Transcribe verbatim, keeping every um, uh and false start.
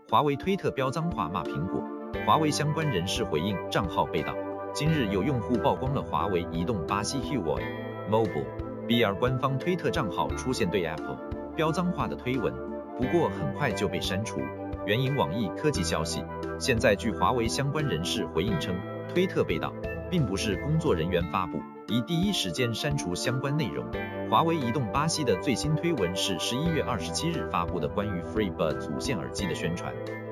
华为推特飙脏话骂苹果，华为相关人士回应账号被盗。今日有用户曝光了华为移动巴西 Huawei Mobile B R 官方推特账号出现对 Apple 飙脏话的推文，不过很快就被删除。援引网易科技消息，现在据华为相关人士回应称，推特被盗，并不是工作人员发布，已第一时间删除相关内容。华为移动巴西的最新推文是十一月二十七日发布的关于 FreeBuds 无线耳机的宣传。